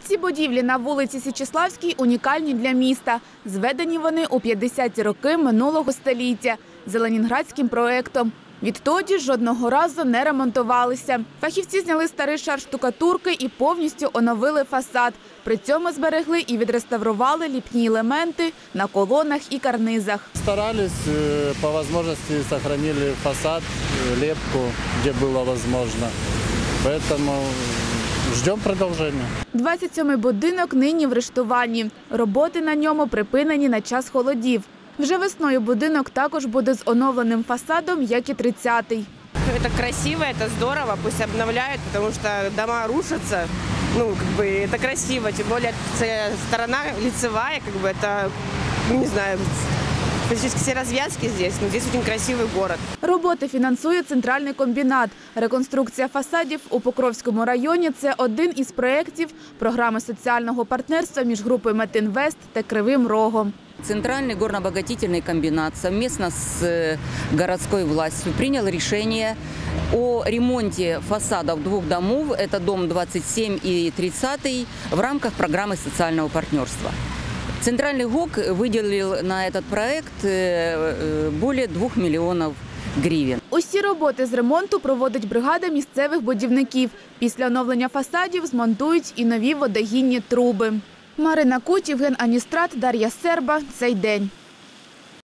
Всі будівлі на вулиці Січеславській унікальні для міста. Зведені вони у 50-ті роки минулого століття за ленінградським проєктом. Відтоді жодного разу не ремонтувалися. Фахівці зняли старий шар штукатурки і повністю оновили фасад. При цьому зберегли і відреставрували ліпні елементи на колонах і карнизах. Старались, по можливості зберігали фасад, лепку, де було можливо. Тому чекаємо продовження. 27-й будинок нині в рештуванні. Роботи на ньому припинені на час холодів. Вже весною будинок також буде з оновленим фасадом, як і 30-й. Это красиво, это здорово, пусть обновляют, потому что дома рушатся. Это красиво, тем более сторона лицевая, это, не знаю, практически все развязки здесь, но здесь очень красивый город. Роботи фінансує центральний комбінат. Реконструкція фасадів у Покровському районі – це один із проєктів програми соціального партнерства між групою Метінвест та Кривим Рогом. Центральный горно-обогатительный комбинат совместно с городской властью принял решение о ремонте фасадов двух домов, это дом 27 и 30, в рамках программы социального партнерства. Центральный ГОК выделил на этот проект более 2 миллионов гривен. Усі роботи з ремонту проводить бригада місцевих будівників. Після оновлення фасадів змонтують і нові водогінні труби. Марина Куть, Євген Аністрат, Дар'я Серба. Цей день.